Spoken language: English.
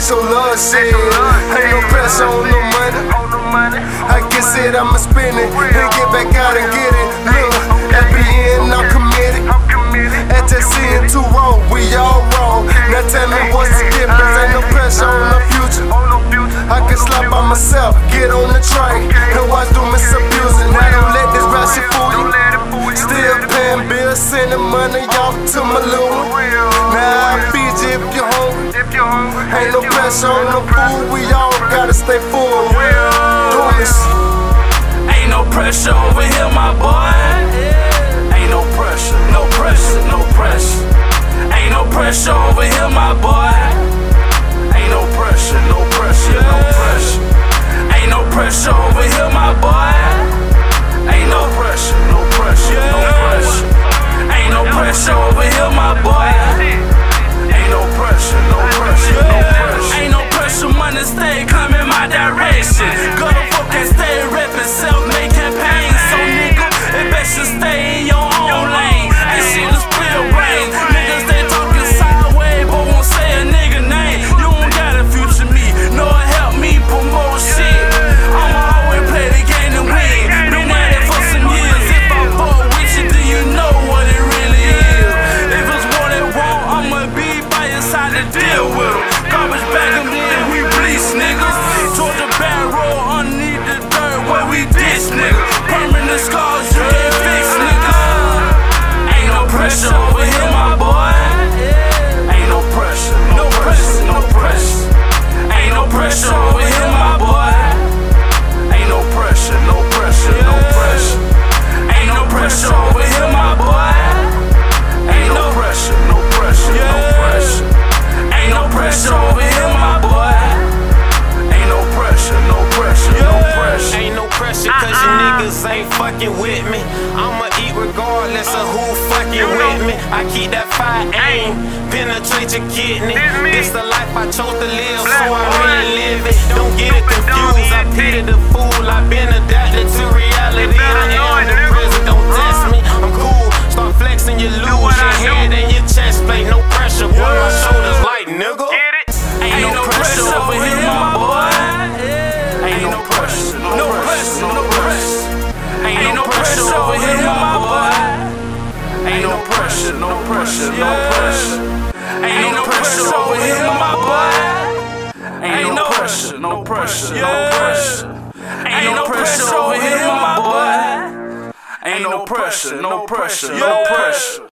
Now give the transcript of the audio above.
show love, shit. Ain't no pressure on no money. I guess it, I'ma spend it and get back out and get it. Look, at the end, I'm committed. At that seeing too wrong, we all wrong. Now tell me what's the difference? Ain't no pressure on the future. I can slap by myself, get on the train, and watch them misabusing. I don't let this rap shit fool you. Still paying bills, sending money off to my little one. Now I feed you if you're hungry. Ain't no pressure on no food, we all gotta stay full. Doing this. Ain't no pressure over here, my boy. Ain't no pressure, no pressure, no pressure. Ain't no pressure over here, my boy. Ain't no pressure, no pressure, no pressure. Ain't no pressure over here, my boy. Ain't no pressure, no pressure, no pressure. Ain't no pressure over here, my boy. Ain't no pressure, no pressure, no pressure. Ain't no pressure, money stay coming my direction. Gutter folk can stay reppin', self-made campaigns. So nigga, it best to stay in your own lane. Ain't shit to spill brains. Niggas they talking sideways, but won't say a nigga name. You don't gotta future me, no it help me promote shit. I'ma always play the game to win. Been at it for some years. If I fuck with you, do you know what it really is? If it's what they want, I'ma be by your side to deal with them. Garbage bag them in, we bleach niggas. Georgia bad road underneath the dirt where we ditch niggas. Permanent scars you can't fix niggas. Ain't no pressure over here, my boy. Ain't no pressure, no pressure, no pressure. Ain't no pressure over here, my boy. Ain't no pressure, no pressure, no pressure. Ain't no pressure over here, my boy. Ain't no pressure, no pressure, no pressure. Ain't no pressure over here, my boy. Ain't no pressure, no pressure, no pressure. Ain't no pressure cause you niggas ain't fucking with me. I'ma eat regardless of who fucking with me. I keep that fire aim, penetrate your kidney. This the life I chose to live, so I really live it. Don't get it confused, I pity the fool. I've been adapted to reality. I am the prison, don't test me. I'm cool, start flexing, you lose your head and your chest plate. No pressure, boy, my shoulders light, nigga. Ain't no pressure over here, my boy. Ain't no pressure, no pressure, no pressure. Ain't no pressure over here, my boy. Ain't no pressure, no pressure, no pressure. Ain't no pressure over here, my boy. Ain't no pressure, no pressure, no pressure. Ain't no pressure over here, my boy. Ain't no pressure, no pressure, no pressure.